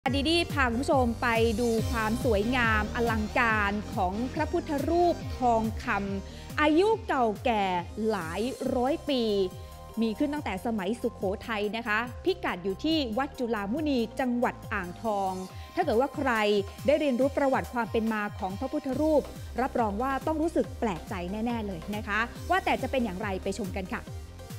ดีพาคุณผู้ชมไปดูความสวยงามอลังการของพระพุทธรูปทองคำอายุเก่าแก่หลายร้อยปีมีขึ้นตั้งแต่สมัยสุโขทัยนะคะพิกัดอยู่ที่วัดจุฬามุนีจังหวัดอ่างทองถ้าเกิดว่าใครได้เรียนรู้ประวัติความเป็นมาของพระพุทธรูปรับรองว่าต้องรู้สึกแปลกใจแน่ๆเลยนะคะว่าแต่จะเป็นอย่างไรไปชมกันค่ะ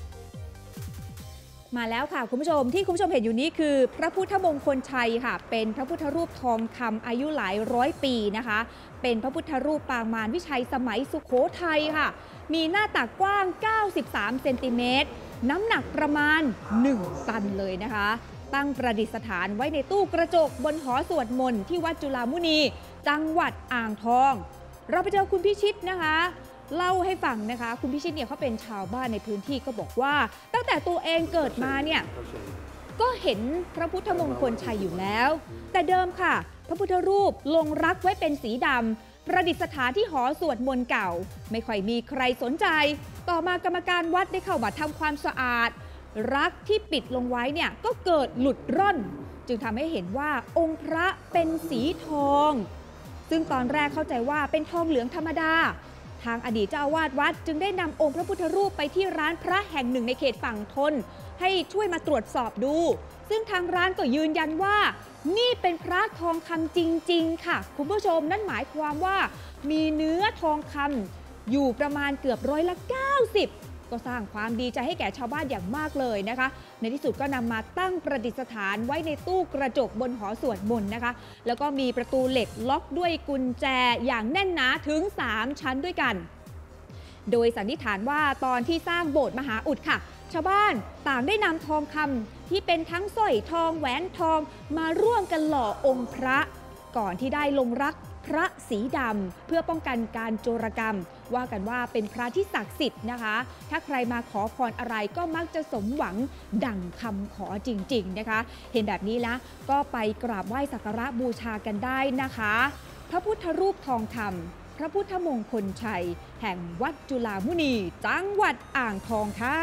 มาแล้วค่ะคุณผู้ชมที่คุณผู้ชมเห็นอยู่นี้คือพระพุทธมงคลชัยค่ะเป็นพระพุทธรูปทองคำอายุหลายร้อยปีนะคะเป็นพระพุทธรูปปางมารวิชัยสมัยสุโขทัยค่ะมีหน้าตักกว้าง93เซนติเมตรน้ำหนักประมาณ1ตันเลยนะคะตั้งประดิษฐานไว้ในตู้กระจกบนหอสวดมนต์ที่วัดจุฬามุนีจังหวัดอ่างทองเราไปเจอคุณพิชิตนะคะเล่าให้ฟังนะคะคุณพิชิตเนี่ยเขาเป็นชาวบ้านในพื้นที่ก็บอกว่าตั้งแต่ตัวเองเกิดมาเนี่ยก็เห็นพระพุทธมงคลชัยอยู่แล้วแต่เดิมค่ะพระพุทธรูปลงรักไว้เป็นสีดำประดิษฐานที่หอสวดมนต์เก่าไม่ค่อยมีใครสนใจต่อมากรรมการวัดได้เข้ามาทำความสะอาดรักที่ปิดลงไว้เนี่ยก็เกิดหลุดร่อนจึงทำให้เห็นว่าองค์พระเป็นสีทองซึ่งตอนแรกเข้าใจว่าเป็นทองเหลืองธรรมดาทางอดีตเจ้าอาวาสวัดจึงได้นำองค์พระพุทธรูปไปที่ร้านพระแห่งหนึ่งในเขตฝั่งทนให้ช่วยมาตรวจสอบดูซึ่งทางร้านก็ยืนยันว่านี่เป็นพระทองคำจริงๆค่ะคุณผู้ชมนั่นหมายความว่ามีเนื้อทองคำอยู่ประมาณเกือบ90%ก็สร้างความดีใจให้แก่ชาวบ้านอย่างมากเลยนะคะในที่สุดก็นำมาตั้งประดิษฐานไว้ในตู้กระจกบนหอสวดมนต์นะคะแล้วก็มีประตูเหล็กล็อกด้วยกุญแจอย่างแน่นหนาถึง3ชั้นด้วยกันโดยสันนิษฐานว่าตอนที่สร้างโบสถ์มหาอุดค่ะชาวบ้านต่างได้นำทองคำที่เป็นทั้งสร้อยทองแหวนทองมาร่วมกันหล่อองค์พระก่อนที่ได้ลงรักพระสีดำเพื่อป้องกันการโจรกรรมว่ากันว่าเป็นพระที่ศักดิ์สิทธิ์นะคะถ้าใครมาขอพรอะไรก็มักจะสมหวังดั่งคำขอจริงๆนะคะเห็นแบบนี้แล้วก็ไปกราบไหว้สักการะบูชากันได้นะคะพระพุทธรูปทองคำพระพุทธมงคลชัยแห่งวัดจุฬามุนีจังหวัดอ่างทองค่ะ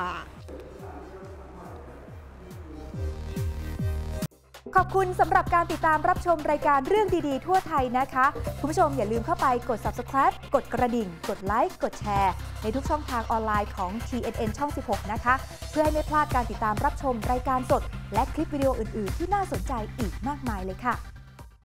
ขอบคุณสำหรับการติดตามรับชมรายการเรื่องดีๆทั่วไทยนะคะคุณผู้ชมอย่าลืมเข้าไปกด Subscribe กดกระดิ่งกดไลค์กดแชร์ในทุกช่องทางออนไลน์ของ TNN ช่อง 16 นะคะเพื่อให้ไม่พลาดการติดตามรับชมรายการสดและคลิปวิดีโออื่นๆที่น่าสนใจอีกมากมายเลยค่ะ